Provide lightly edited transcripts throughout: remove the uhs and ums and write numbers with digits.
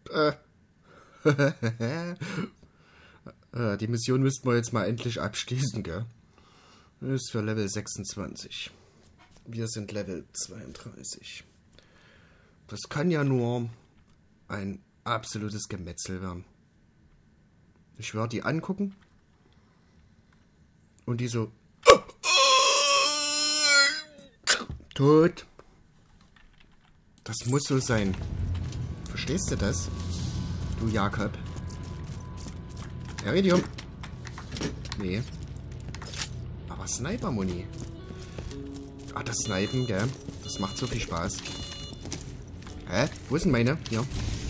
Die Mission müssten wir jetzt mal endlich abschließen, gell? Das ist für Level 26. Wir sind Level 32. Das kann ja nur ein absolutes Gemetzel werden. Ich werde die angucken. Und die so... Tot. Das muss so sein. Verstehst du das? Du Jakob. Iridium. Nee. Aber Sniper-Muni. Ah, das Snipen, gell? Das macht so viel Spaß. Hä? Wo ist denn meine? Hier.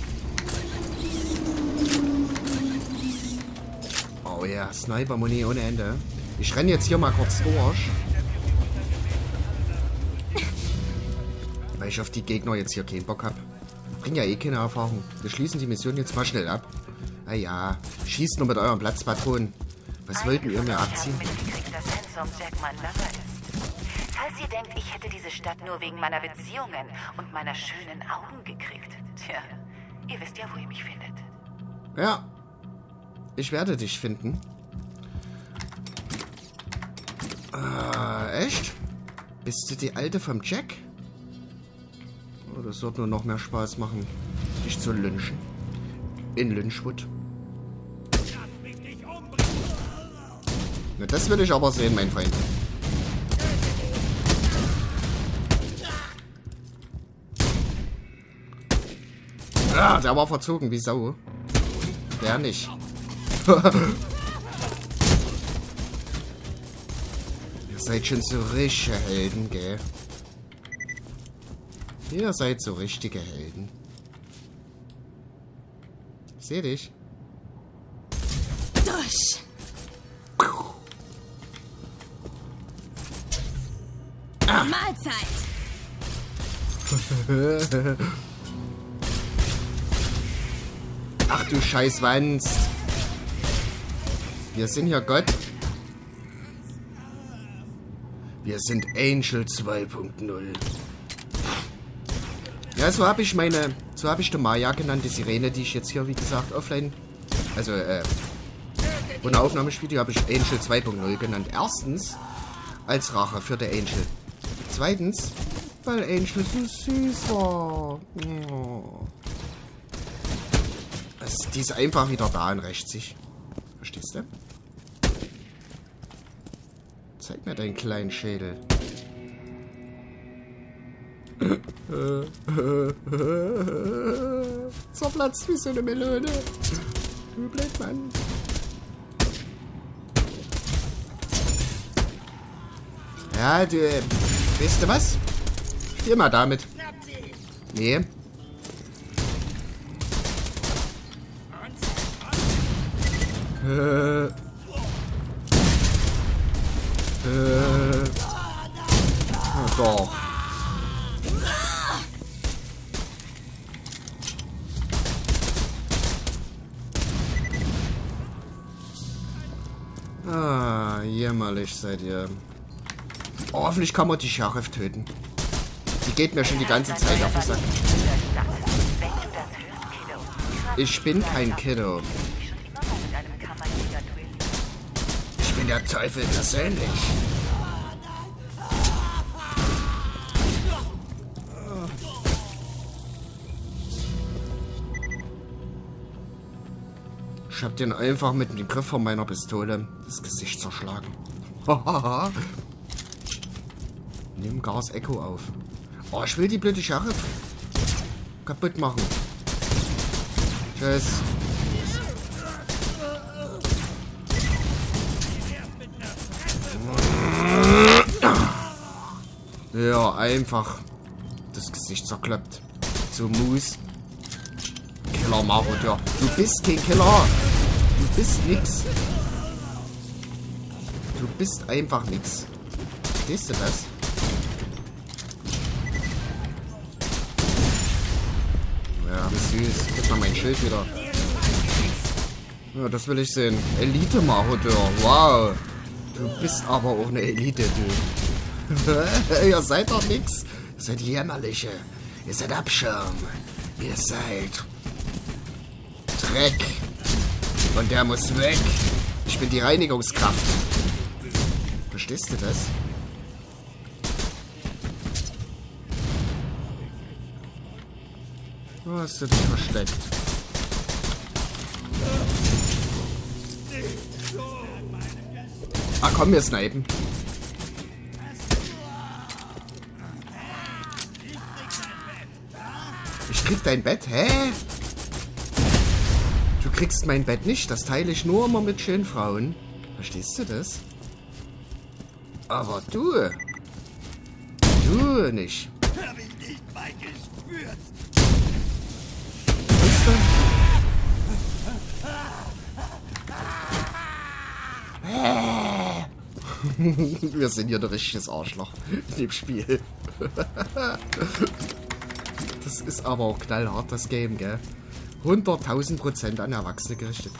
Oh ja, Sniper-Muni ohne Ende. Ich renne jetzt hier mal kurz durch. Weil ich auf die Gegner jetzt hier keinen Bock habe. Bringt ja eh keine Erfahrung. Wir schließen die Mission jetzt mal schnell ab. Ah ja, schießt nur mit euren Platzpatronen. Was wollten ihr mir abziehen? Falls ihr denkt, ich hätte diese Stadt nur wegen meiner Beziehungen und meiner schönen Augen gekriegt. Tja, ihr wisst ja, wo ihr mich findet. Ja, ich werde dich finden. Echt? Bist du die Alte vom Jack? Oh, das wird nur noch mehr Spaß machen, dich zu lynchen. In Lynchwood. Na, das will ich aber sehen, mein Freund. Ah, der war verzogen wie Sau. Der nicht. Ihr seid schon so richtige Helden, gell? Ihr seid so richtige Helden. Ich seh dich. Durch. Ah. Mahlzeit. Ach du Scheißwanst. Wir sind hier Gott. Wir sind Angel 2.0. Ja, so habe ich die Maya genannt, die Sirene, die ich jetzt hier, wie gesagt, offline, also, ohne Aufnahmespiel, habe ich Angel 2.0 genannt. Erstens, als Rache für den Angel. Zweitens, weil Angel so süß war. Oh. Die ist einfach wieder da und rächt sich. Verstehst du? Zeig mir deinen kleinen Schädel. Zerplatzt wie so eine Melone. Du Blödmann. Ja, du, weißt du was? Spiel mal damit. Nee. Doch. Ah, jämmerlich seid ihr. Oh, hoffentlich kann man die Sheriff töten. Die geht mir schon die ganze Zeit auf den Sack. Ich bin kein Kiddo. Ich bin der Teufel persönlich. Ich hab den einfach mit dem Griff von meiner Pistole das Gesicht zerschlagen. Nimm Gas Echo auf. Oh, ich will die blöde Sheriff kaputt machen. Tschüss. Ja, einfach das Gesicht zerklappt. So Mus. Killer Marodeur. Du bist kein Killer. Du bist nix. Du bist einfach nix. Verstehst du das? Ja, wie süß. Guck mal mein Schild wieder. Ja, das will ich sehen. Elite Marodeur. Wow. Du bist aber auch eine Elite, du. Ihr seid doch nix. Ihr seid jämmerliche. Ihr seid Abschirm. Ihr seid Dreck. Und der muss weg. Ich bin die Reinigungskraft. Verstehst du das? Wo hast du dich versteckt? Ah, komm, wir snipen. Ich krieg dein Bett? Hä? Du kriegst mein Bett nicht. Das teile ich nur immer mit schönen Frauen. Verstehst du das? Aber du nicht. Hab ich nicht mal gespürt. Weißt du? Wir sind hier ein richtiges Arschloch in dem Spiel. Das ist aber auch knallhart, das Game, gell? 100.000% an Erwachsene gerichtet.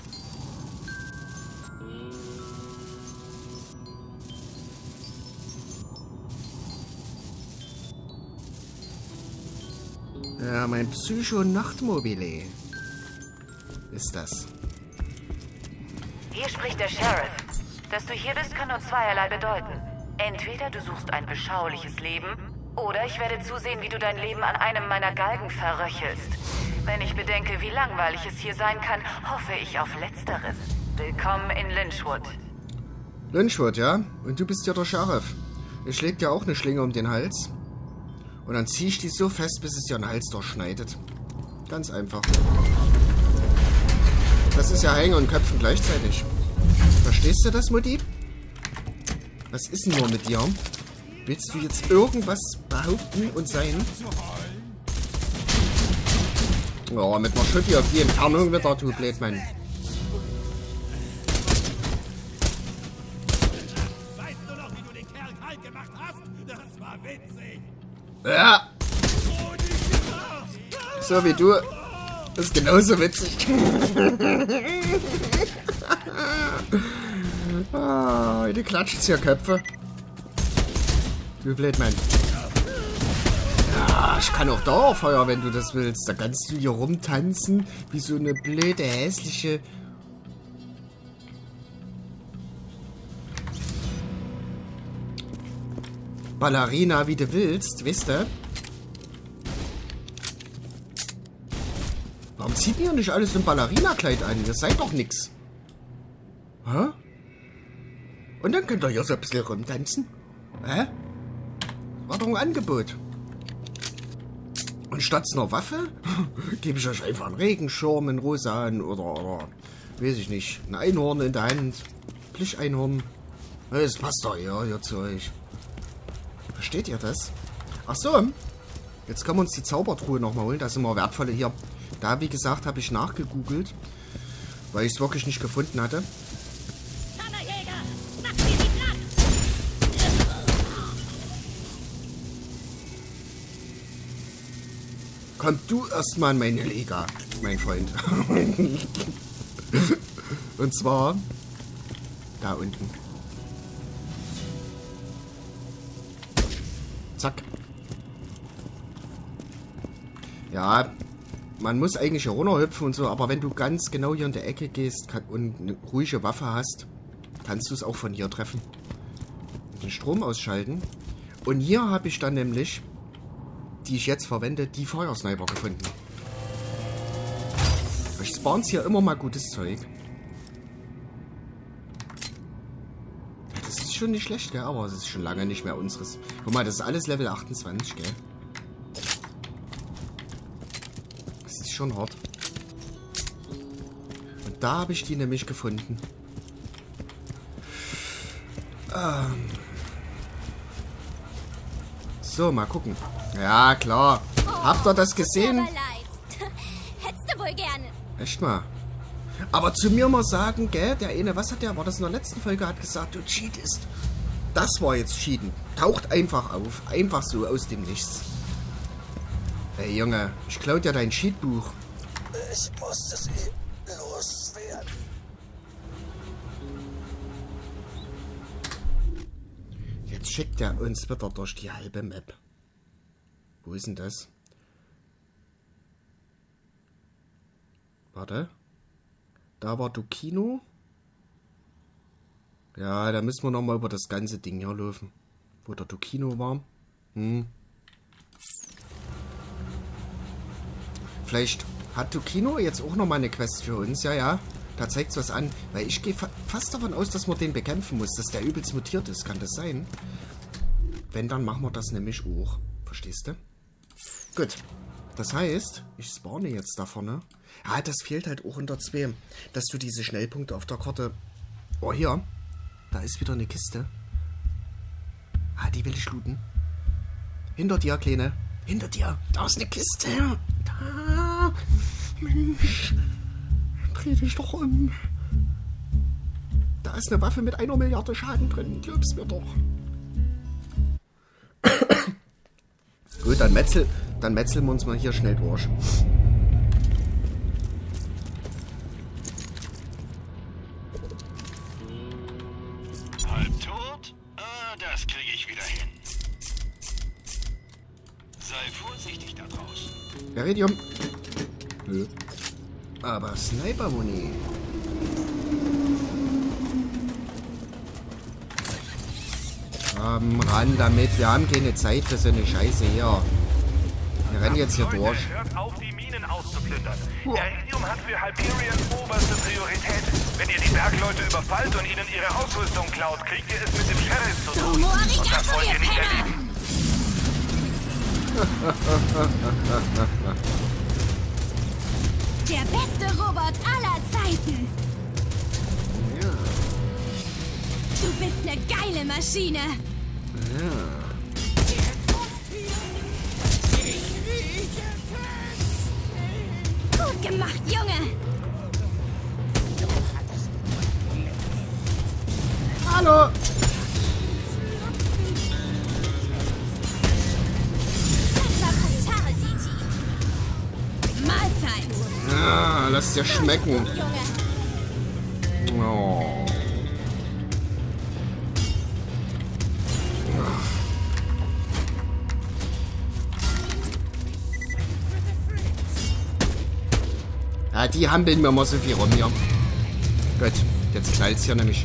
Ja, mein Psycho-Nachtmobile ist das. Hier spricht der Sheriff. Dass du hier bist, kann nur zweierlei bedeuten. Entweder du suchst ein beschauliches Leben, oder ich werde zusehen, wie du dein Leben an einem meiner Galgen verröchelst. Wenn ich bedenke, wie langweilig es hier sein kann, hoffe ich auf Letzteres. Willkommen in Lynchwood. Lynchwood, ja? Und du bist ja der Sheriff. Ich leg dir auch eine Schlinge um den Hals. Und dann zieh ich die so fest, bis es dir den Hals durchschneidet. Ganz einfach. Das ist ja Hängen und Köpfen gleichzeitig. Verstehst du das, Mutti? Was ist denn nur mit dir? Willst du jetzt irgendwas behaupten und sein? Ja, mit einer Schütti auf die Entfernung wieder, du Blödmann. Weißt du noch, wie du den Kerl kalt gemacht hast? Das war witzig. Ja. So wie du. Das ist genauso witzig. Ah, heute klatscht's hier Köpfe. Du Blödmann. Ja, ich kann auch Dauerfeuer, wenn du das willst. Da kannst du hier rumtanzen, wie so eine blöde, hässliche... Ballerina, wie du willst, wisst ihr? Warum zieht ihr nicht alles ein Ballerina-Kleid an? Ihr seid doch nix. Hä? Und dann könnt ihr hier so ein bisschen rumtanzen. Hä? War doch ein Angebot. Und statt einer Waffe gebe ich euch einfach einen Regenschirm in Rosa oder weiß ich nicht, ein Einhorn in der Hand. Plüscheinhorn. Das passt doch hier zu euch. Versteht ihr das? Ach so. Jetzt können wir uns die Zaubertruhe nochmal holen. Da sind wir wertvolle hier. Da, wie gesagt, habe ich nachgegoogelt, weil ich es wirklich nicht gefunden hatte. Komm du erstmal in meine Liga, mein Freund. Und zwar da unten. Zack. Ja, man muss eigentlich hier runterhüpfen und so, aber wenn du ganz genau hier in der Ecke gehst und eine ruhige Waffe hast, kannst du es auch von hier treffen. Den Strom ausschalten. Und hier habe ich dann nämlich, die ich jetzt verwende, die Feuersniper gefunden. Ich spawns hier immer mal gutes Zeug. Ja, das ist schon nicht schlecht, gell? Aber es ist schon lange nicht mehr unseres. Guck mal, das ist alles Level 28, gell? Das ist schon hart. Und da habe ich die nämlich gefunden. So, mal gucken. Ja, klar. Habt ihr das gesehen? Hättest du wohl gerne. Echt mal. Aber zu mir mal sagen, gell, der eine, was hat der, war das in der letzten Folge, hat gesagt, du cheatest. Das war jetzt Cheaten. Taucht einfach auf. Einfach so aus dem Nichts. Ey, Junge, ich klau dir dein Cheatbuch. Ich musste sie loswerden. Jetzt schickt er uns wieder durch die halbe Map. Wo ist denn das? Warte. Da war Dukino. Ja, da müssen wir nochmal über das ganze Ding hier laufen. Wo der Dukino war. Vielleicht hat Dukino jetzt auch nochmal eine Quest für uns. Ja, ja. Da zeigt es was an. Weil ich gehe fast davon aus, dass man den bekämpfen muss. Dass der übelst mutiert ist. Kann das sein? Wenn, dann machen wir das nämlich auch. Verstehst du? Gut. Das heißt, ich spawne jetzt da vorne. Ah, das fehlt halt auch unter 2. Dass du diese Schnellpunkte auf der Karte... Oh, hier. Da ist wieder eine Kiste. Ah, die will ich looten. Hinter dir, Kleine. Hinter dir. Da ist eine Kiste. Da. Mensch. Dreh dich doch um. Da ist eine Waffe mit 1 Milliarde Schaden drin. Glaub's mir doch. Gut, dann metzeln wir uns mal hier schnell durch. Halbtot? Ah, das kriege ich wieder hin. Sei vorsichtig da draußen. Iridium. Nö. Aber Sniper-Muni. Ran damit. Wir haben keine Zeit für so eine Scheiße hier. Wir rennen jetzt hier durch. Hört auf, die Minen auszuplündern. Iridium hat für Hyperion oberste Priorität. Wenn ihr die Bergleute überfallt und ihnen ihre Ausrüstung klaut, kriegt ihr es mit dem Sheriff zu tun. Und das wollt ihr nicht erleben. Der beste Robot aller Zeiten. Ja. Du bist eine geile Maschine. Ja. Gut gemacht, Junge. Hallo. Das war Brutality. Mahlzeit. Ah, lass dir schmecken. Junge. Oh. Ja, die hampeln mir mal so viel rum hier. Gut, jetzt knallt's hier nämlich.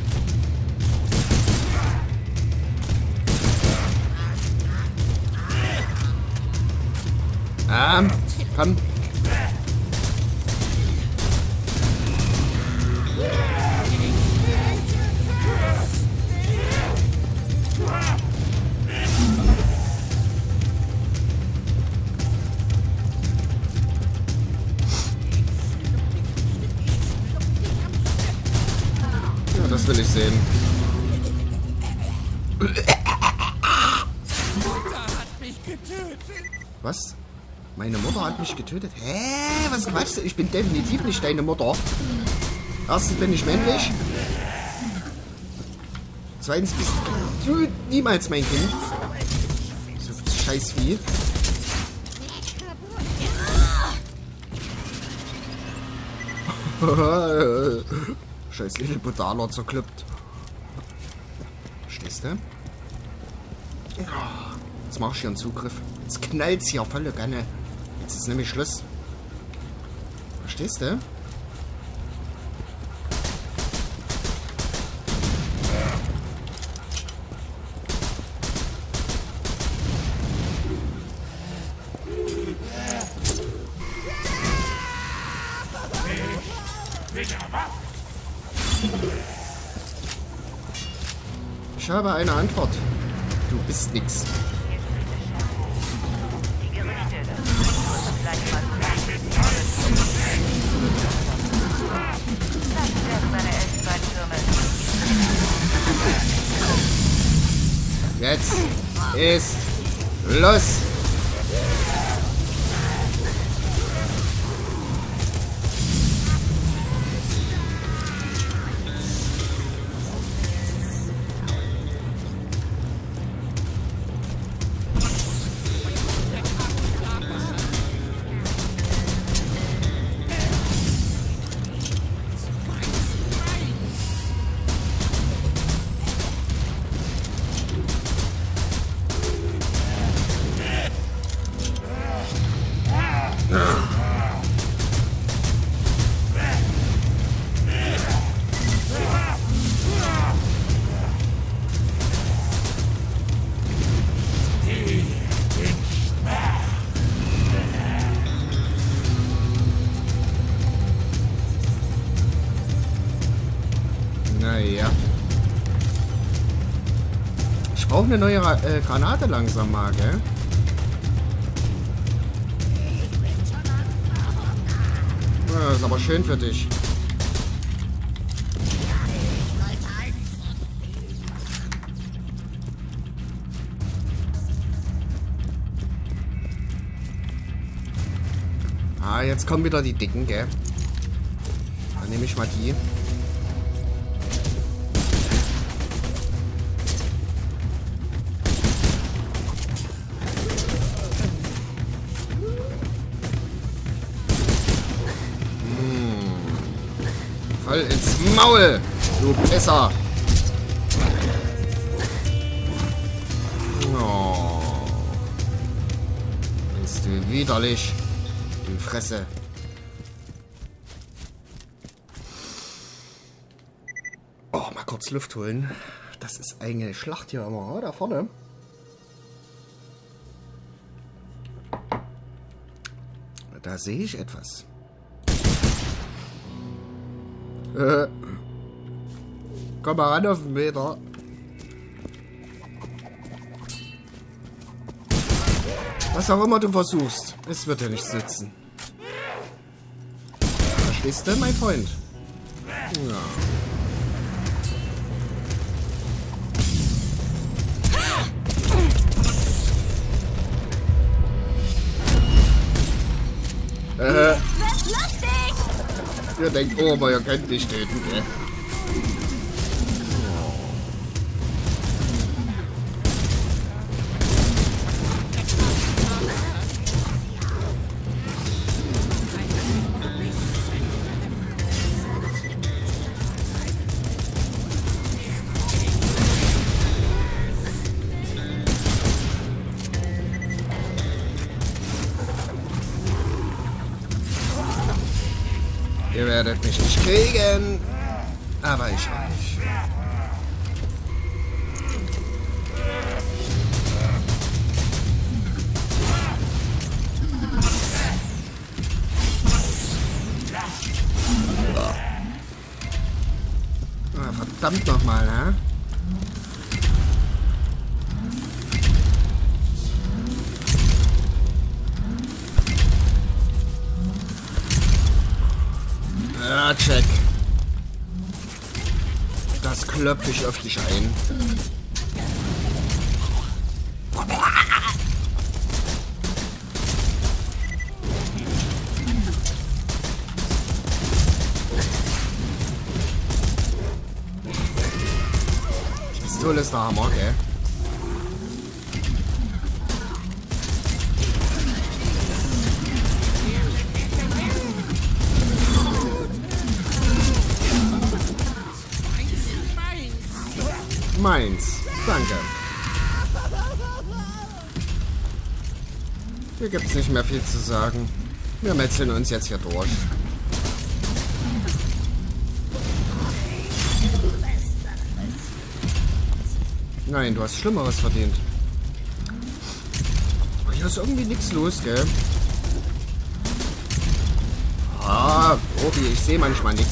Komm. Ja, das will ich sehen. Was? Meine Mutter hat mich getötet? Hä? Was quatschst du? Ich bin definitiv nicht deine Mutter. Erstens bin ich männlich. Zweitens bist du niemals mein Kind. So Scheißvieh. Scheiß Lilliputaner zerklippt. Verstehst du? Jetzt mach ich hier einen Zugriff. Jetzt knallt's hier volle Kanne. Jetzt ist nämlich Schluss. Verstehst du? Ich habe eine Antwort. Du bist nix. Die Gerüchte, dass du vielleicht mal das werden seine Elfenbeintürme. Jetzt ist los. Ja. Ich brauche eine neue Granate langsam mal, gell? Ja, das ist aber schön für dich. Ah, jetzt kommen wieder die Dicken, gell? Dann nehme ich mal die. Voll ins Maul, du Pisser. Oh. Bist du widerlich. Die Fresse. Oh, mal kurz Luft holen. Das ist eine Schlacht hier immer, oder? Da vorne. Da sehe ich etwas. Komm mal ran auf den Meter. Was auch immer du versuchst, es wird ja nicht sitzen. Verstehst du, mein Freund? Ja. Ihr denkt, oh, aber ihr könnt nicht töten, gell? Ihr werdet mich nicht kriegen. Aber ich euch. Ah, verdammt nochmal, ne? Ja, check. Das klopfe ich auf dich ein. Die Pistole ist der Hammer, gell? Meins. Danke. Hier gibt es nicht mehr viel zu sagen. Wir metzeln uns jetzt hier durch. Nein, du hast Schlimmeres verdient. Oh, hier ist irgendwie nichts los, gell? Ah, Obi, ich sehe manchmal nichts.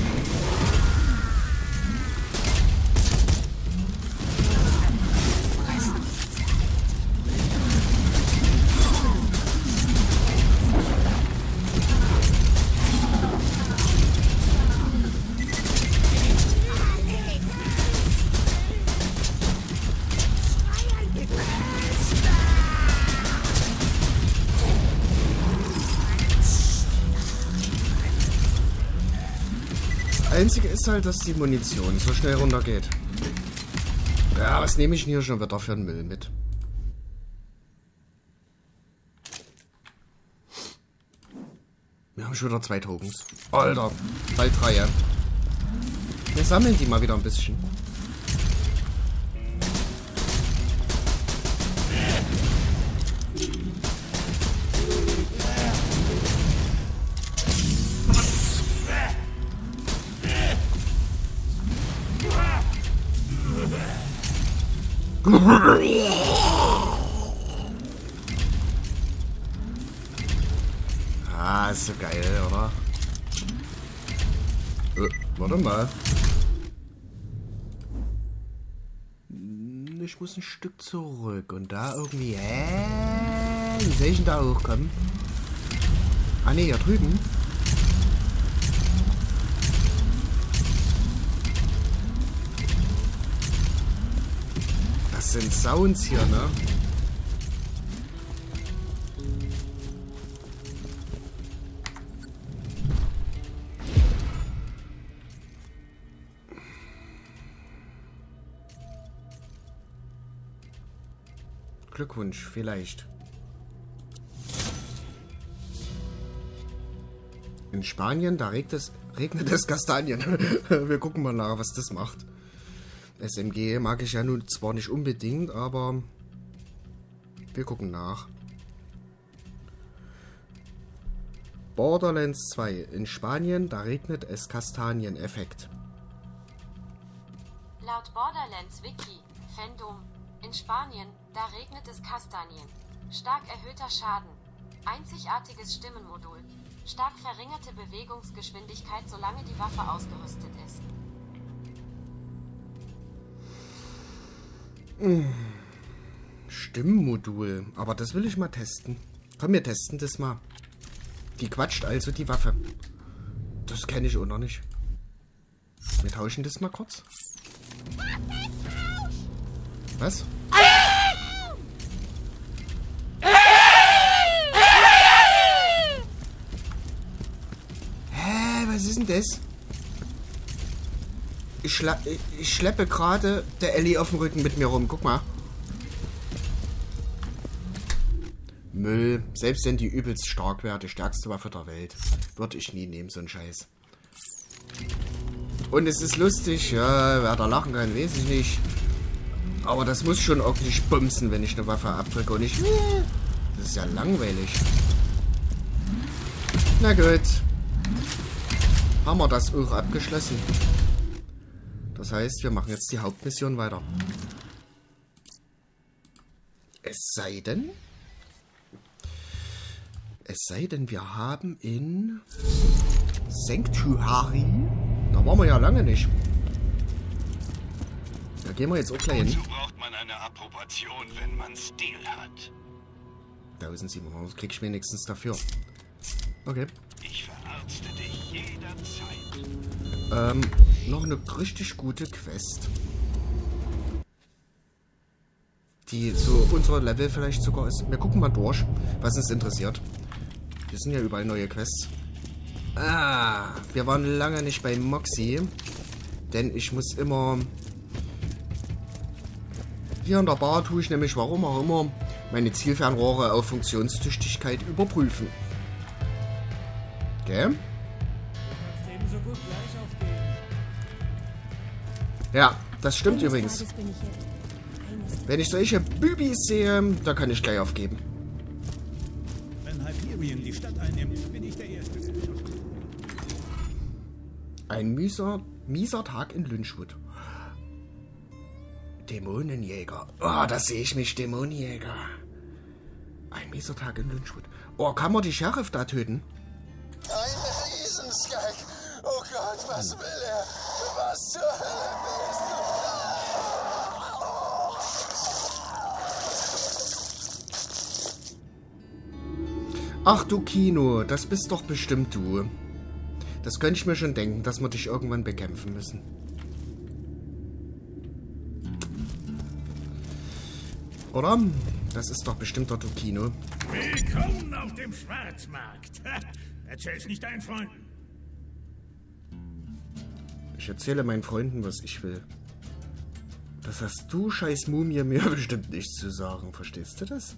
Einzige ist halt, dass die Munition so schnell runtergeht. Ja, was nehme ich denn hier schon wieder für einen Müll mit? Wir haben schon wieder 2 Tokens. Alter, bald 3, ja. Wir sammeln die mal wieder ein bisschen. Ah, ist so geil, oder? Warte mal. ich muss ein Stück zurück. Und da irgendwie... Wie soll ich denn da hochkommen? Ah ne, hier drüben. Das sind Sounds hier, ne? Glückwunsch, vielleicht. In Spanien, da regnet es Kastanien. Wir gucken mal nach, was das macht. SMG mag ich ja nun zwar nicht unbedingt, aber wir gucken nach. Borderlands 2. In Spanien, da regnet es Kastanien. Effekt. Laut Borderlands Wiki, Fandom, in Spanien, da regnet es Kastanien. Stark erhöhter Schaden. Einzigartiges Stimmenmodul. Stark verringerte Bewegungsgeschwindigkeit, solange die Waffe ausgerüstet ist. Stimmmodul. Aber das will ich mal testen. Komm, wir testen das mal. Die quatscht also die Waffe. Das kenne ich auch noch nicht. Wir tauschen das mal kurz. Was? Hä, was ist denn das? Ich schleppe gerade der Ellie auf dem Rücken mit mir rum. Guck mal. Müll. Selbst wenn die übelst stark wäre, die stärkste Waffe der Welt. Würde ich nie nehmen, so ein Scheiß. Und es ist lustig, ja, wer da lachen kann, weiß ich nicht. Aber das muss schon ordentlich bumsen, wenn ich eine Waffe abdrücke und ich... Das ist ja langweilig. Na gut. Haben wir das auch abgeschlossen. Das heißt, wir machen jetzt die Hauptmission weiter. Es sei denn, wir haben in Sanctuary... Da waren wir ja lange nicht. Da gehen wir jetzt auch gleich hin. Wozu braucht man eine Approbation, wenn man Stil hat? 1700, krieg ich wenigstens dafür. Okay. Ich verarzte dich jederzeit. Noch eine richtig gute Quest. Die so unser Level vielleicht sogar ist. Wir gucken mal durch, was uns interessiert. Hier sind ja überall neue Quests. Ah, wir waren lange nicht bei Moxie. Denn ich muss immer... Hier in der Bar tue ich nämlich, warum auch immer, meine Zielfernrohre auf Funktionstüchtigkeit überprüfen. Okay? Ja, das stimmt übrigens. Wenn ich solche Bübis sehe, da kann ich gleich aufgeben. Wenn Hyperion die Stadt einnimmt, bin ich der Erste. Ein mieser Tag in Lynchwood. Dämonenjäger. Oh, da sehe ich mich, Dämonenjäger. Ein mieser Tag in Lynchwood. Oh, kann man die Sheriff da töten? Ein Riesenskeck. Oh Gott, was will er? Was zur Hölle willst du? Ach du Kino, das bist doch bestimmt du. Das könnte ich mir schon denken, dass wir dich irgendwann bekämpfen müssen. Oder? Das ist doch bestimmt der Kino. Willkommen auf dem Schwarzmarkt. Erzähl's nicht deinen Freunden. Ich erzähle meinen Freunden, was ich will. Das hast du, scheiß Mumie, mir bestimmt nichts zu sagen. Verstehst du das?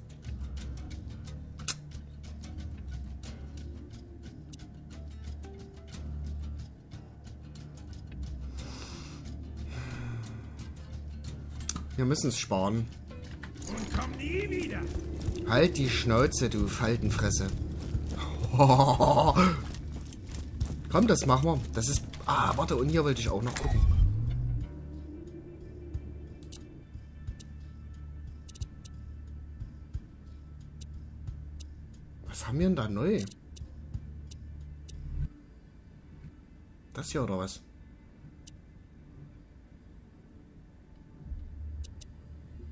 Wir müssen es sparen. Und komm nie wieder. Halt die Schnauze, du Faltenfresse. Komm, das machen wir. Das ist... Ah, warte, und hier wollte ich auch noch gucken. Was haben wir denn da neu? Das hier oder was?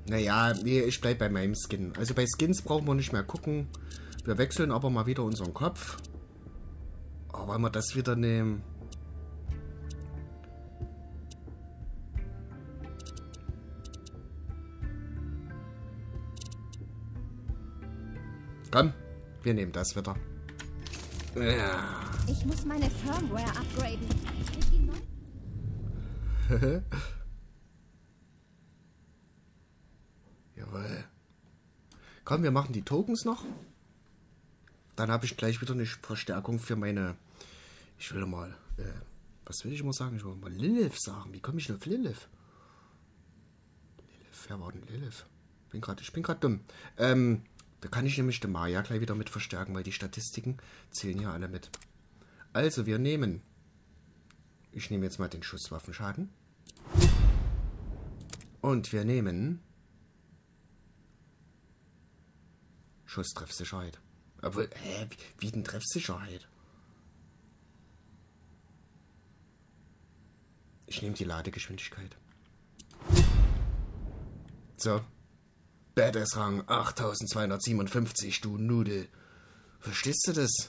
Naja, nee, ich bleib bei meinem Skin. Also bei Skins brauchen wir nicht mehr gucken. Wir wechseln aber mal wieder unseren Kopf. Oh, wollen wir das wieder nehmen? Komm, wir nehmen das wieder. Ja. Ich muss meine Firmware upgraden. Jawohl. Komm, wir machen die Tokens noch. Dann habe ich gleich wieder eine Verstärkung für meine... Ich will mal... was will ich mal sagen? Ich will mal Lilith sagen. Wie komme ich denn auf Lilith? Lilith, wer war denn Lilith? Ich bin gerade dumm. Da kann ich nämlich den Maya gleich wieder mit verstärken, weil die Statistiken zählen ja alle mit. Also, wir nehmen... Ich nehme jetzt mal den Schusswaffenschaden. Und wir nehmen... Schusstreffsicherheit. Obwohl, wie denn Treffsicherheit? Ich nehme die Ladegeschwindigkeit. So. Badass-Rang 8257, du Nudel. Verstehst du das?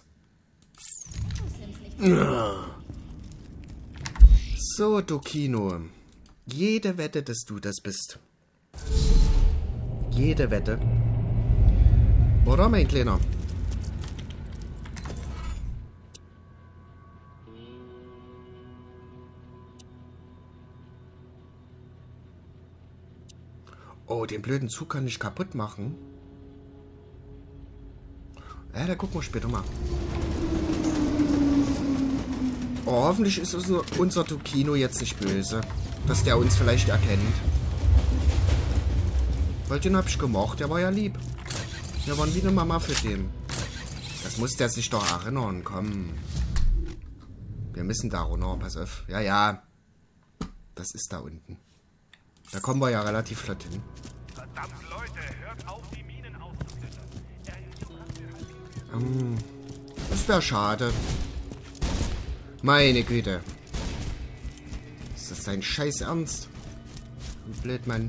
So, du Kino. Jede Wette, dass du das bist. Jede Wette. Oder, mein Kleiner? Oh, den blöden Zug kann ich kaputt machen. Ja, da gucken wir später mal. Oh, hoffentlich ist unser Tokino jetzt nicht böse. Dass der uns vielleicht erkennt. Weil den hab ich gemocht, der war ja lieb. Wir waren wie eine Mama für den. Das muss der sich doch erinnern, komm. Wir müssen da runter, pass auf. Ja, ja. Das ist da unten. Da kommen wir ja relativ flott hin. Verdammt, Leute, hört auf, die Minen auszuplündern. Das wäre schade. Meine Güte. Ist das dein Scheiß Ernst? Blöd, Mann.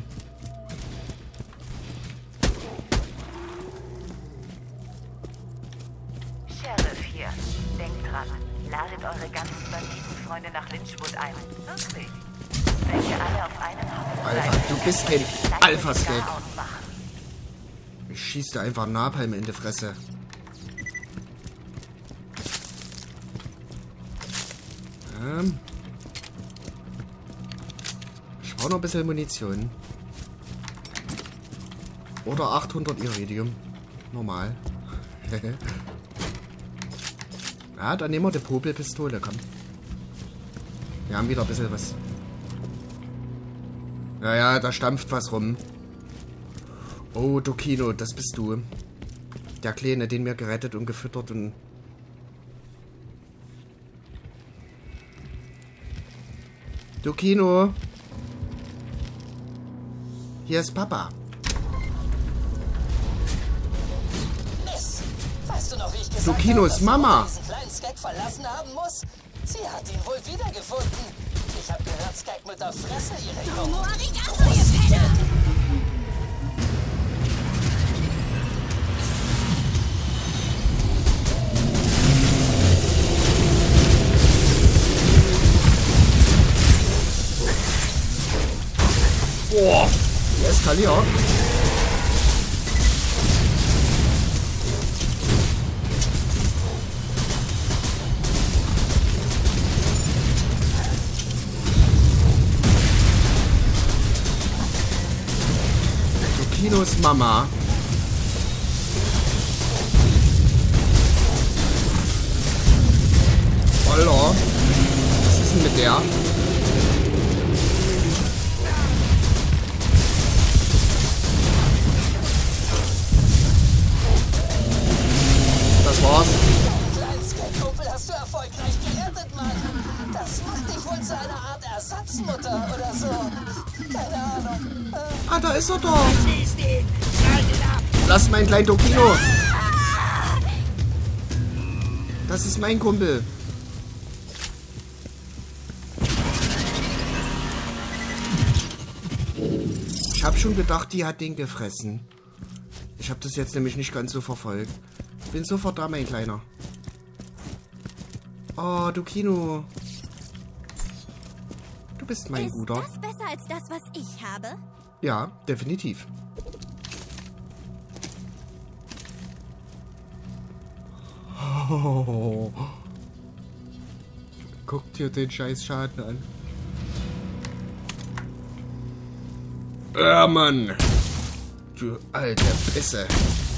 Sheriff hier. Denkt dran. Ladet eure ganzen Banditenfreunde nach Lynchwood ein. Wirklich. Wenn ihr alle auf einen Haufen Alpha, seid, du bist kein lasst euch Alpha-Skate. da ausmachen. Ich schieß dir einfach Napalm in die Fresse. Ich brauche noch ein bisschen Munition. Oder 800 Iridium. Normal. Ja, dann nehmen wir die Popelpistole, komm. Wir haben wieder ein bisschen was. Ja, da stampft was rum. Oh, Tokino, das bist du. Der Kleine, den wir gerettet und gefüttert und... Tokino. Hier ist Papa. Mist! Weißt du noch, wie ich gesagt Tokinos habe, Mama. dass diesen kleinen Skag verlassen haben muss? Sie hat ihn wohl wiedergefunden. Ich habe gehört, Skag-Mütter fressen ihre Jungen. Arigato, ihr Penner! Boah, die eskaliert. Tokinos Mama. Alter, was ist denn mit der? Das war's. Kleinen Skag-Kumpel hast du erfolgreich gerettet, Mann. Das macht dich wohl zu einer Art Ersatzmutter oder so. Keine Ahnung. Ah, da ist er doch. Lass meinen kleinen Tokino. Das ist mein Kumpel. Ich habe schon gedacht, die hat den gefressen. Ich habe das jetzt nämlich nicht ganz so verfolgt. Bin sofort da, mein Kleiner. Oh, du Kino. Du bist mein Guter. Ist das besser als das, was ich habe? Ja, definitiv. Oh. Guck dir den scheiß Schaden an. Mann. Du alte Pisse.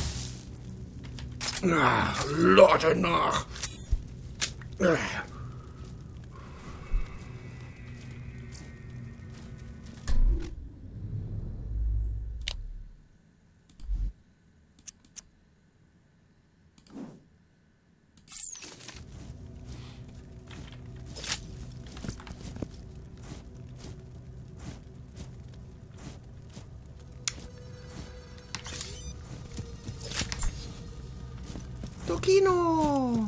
Lade nach. Kino!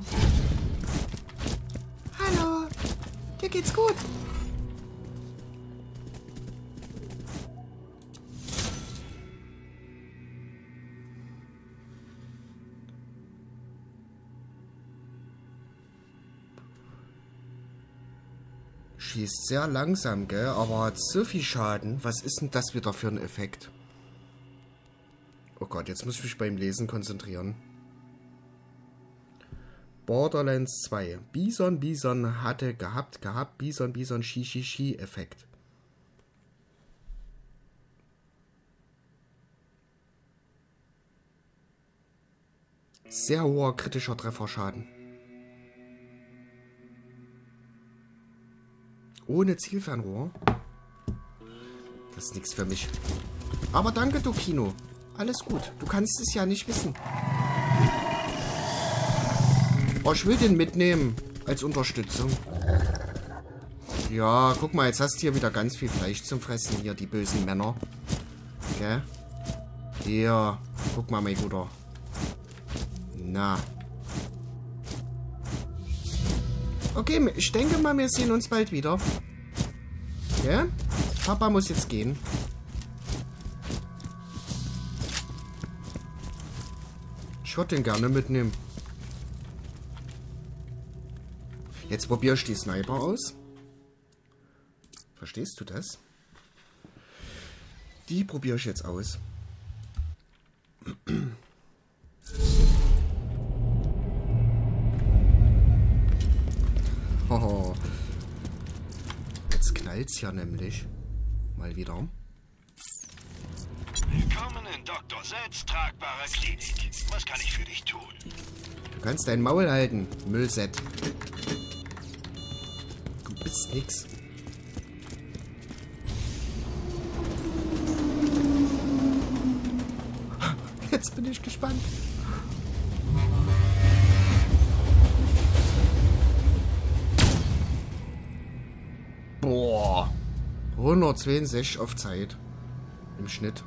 Hallo! Dir geht's gut? Schießt sehr langsam, gell? Aber hat so viel Schaden. Was ist denn das wieder für ein Effekt? Oh Gott, jetzt muss ich mich beim Lesen konzentrieren. Borderlands 2. Bison hatte gehabt, Bison, Shi, Effekt. Sehr hoher kritischer Trefferschaden. Ohne Zielfernrohr. Das ist nichts für mich. Aber danke, du Kino. Alles gut. Du kannst es ja nicht wissen. Oh, ich will den mitnehmen. Als Unterstützung. Ja, guck mal, jetzt hast du hier wieder ganz viel Fleisch zum Fressen. Hier, die bösen Männer. Gell? Hier. Guck mal, mein Guter. Na. Okay, ich denke mal, wir sehen uns bald wieder. Gell? Papa muss jetzt gehen. Ich würde den gerne mitnehmen. Jetzt probiere ich die Sniper aus. Verstehst du das? Die probiere ich jetzt aus. Oh. Jetzt knallt's ja nämlich. Mal wieder. Willkommen in Dr. Sets tragbarer Klinik. Was kann ich für dich tun? Du kannst dein Maul halten, Müllset. Du bist nix. Jetzt bin ich gespannt. Boah. 162 auf Zeit. Im Schnitt.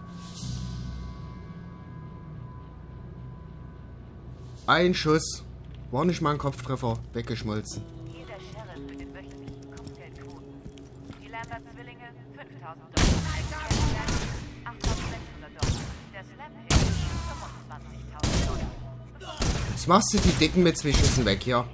Ein Schuss. War nicht mal ein Kopftreffer. Weggeschmolzen. Hier der Sheriff mit den wöchentlichen Kopfgeldquoten. Die Lambert-Zwillinge, $5.000. $8.600. Der Slap-Hit, $25.000. Jetzt machst du die Dicken mit Zwischenschüssen weg, ja.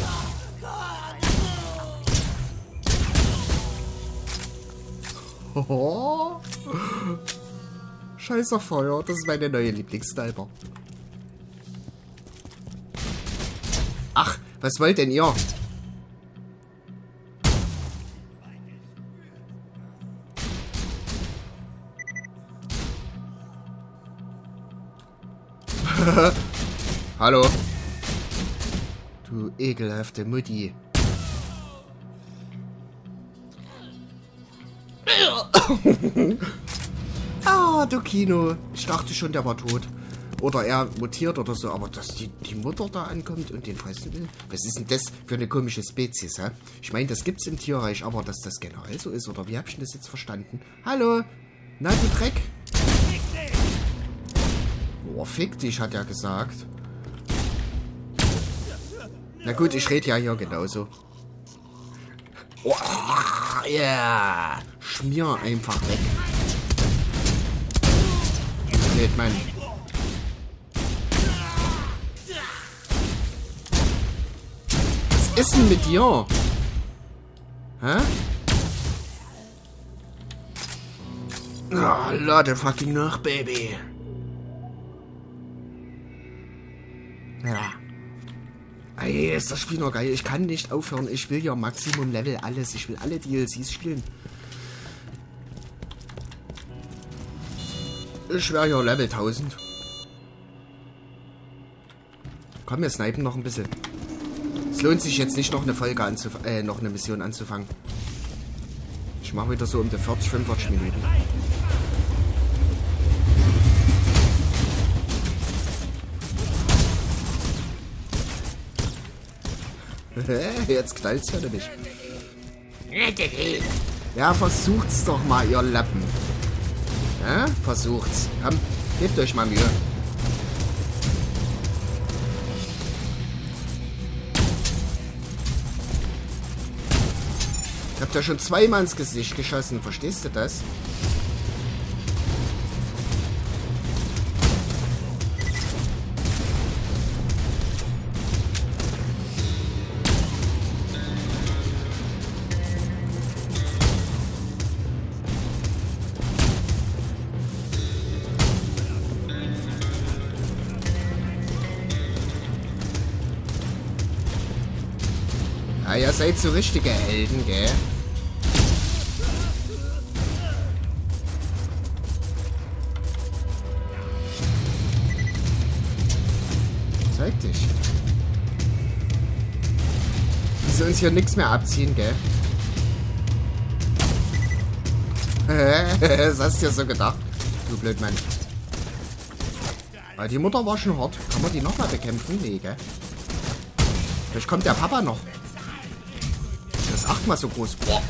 Oh. Scheißer Feuer, das ist meine neue Lieblingssniper. Ach, was wollt denn ihr? Hallo. Du ekelhafte Mutti. Ah, du Kino. Ich dachte schon, der war tot. Oder er mutiert oder so. Aber dass die Mutter da ankommt und den fressen will? Was ist denn das für eine komische Spezies, hä? Ich meine, das gibt's im Tierreich, aber dass das generell so ist, oder wie hab ich denn das jetzt verstanden? Hallo? Na, du Dreck? Oh, fick dich, hat er gesagt. Na gut, ich rede ja hier genauso. Oh, ja. Yeah. Schmier einfach weg. blöd, Mann. Was ist denn mit dir? Hä? Oh, lade fucking nach, Baby. Ja. Ey, ist das Spiel noch geil. Ich kann nicht aufhören. Ich will ja Maximum Level alles. Ich will alle DLCs spielen. Ich wäre ja Level 1000. Komm, wir snipen noch ein bisschen. Es lohnt sich jetzt nicht noch eine Folge noch eine Mission anzufangen. Ich mache wieder so um die 40, 45 Minuten. Jetzt knallt's ja nämlich. Ja, versucht's doch mal, ihr Lappen. Ja, versucht's. Komm, gebt euch mal Mühe. Ich hab da schon zweimal ins Gesicht geschossen, verstehst du das? Ah, ihr seid so richtige Helden, gell? Zeig dich. Die sollen uns hier nichts mehr abziehen, gell? Das hast du dir so gedacht, du Blödmann. Aber die Mutter war schon hart. Kann man die nochmal bekämpfen? Nee, gell? Vielleicht kommt der Papa noch. Das ist 8-mal so groß. Boah.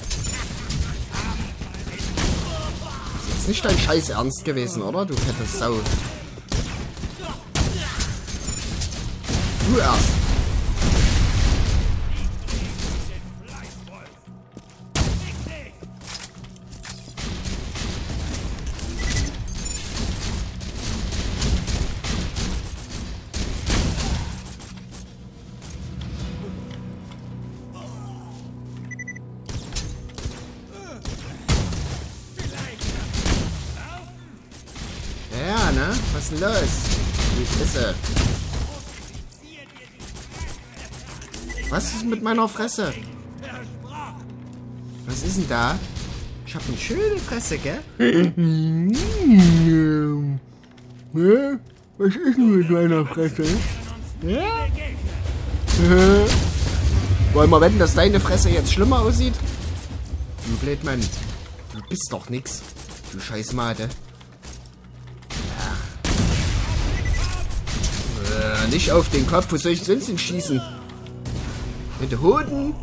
Ist jetzt nicht dein Scheiß Ernst gewesen, oder? Du fette Sau. Du erst. Ja, ne? Was ist denn los? Wie ist sie? Was ist mit meiner Fresse? Was ist denn da? Ich hab eine schöne Fresse, gell? Was ist denn mit meiner Fresse? Ja? Wollen wir wetten, dass deine Fresse jetzt schlimmer aussieht? Du Blödmann. Du bist doch nix. Du Scheißmate. Ja. Nicht auf den Kopf. Wo soll ich sonst hinschießen? Mit den Hoden?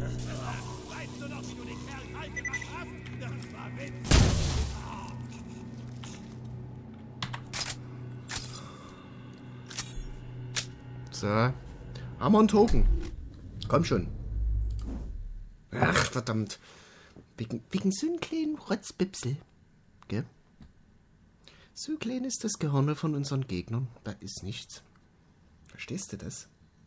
So. Haben wir einen Token. Komm schon. Ach, verdammt. Wegen so einem kleinen Rotzbipsel. Gell? So klein ist das Gehirn von unseren Gegnern. Da ist nichts. Verstehst du das?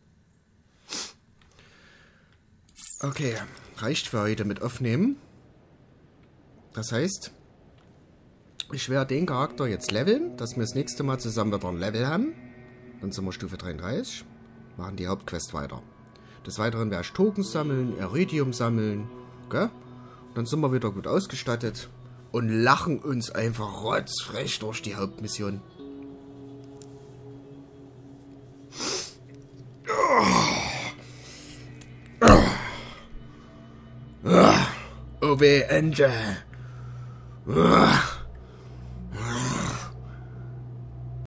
Okay, reicht für heute mit aufnehmen. Das heißt, ich werde den Charakter jetzt leveln, dass wir das nächste Mal zusammen wieder ein Level haben. Dann sind wir Stufe 33. Machen die Hauptquest weiter. Des Weiteren werde ich Tokens sammeln, Iridium sammeln. Gell? Dann sind wir wieder gut ausgestattet. Und lachen uns einfach rotzfrech durch die Hauptmission. OB Ende.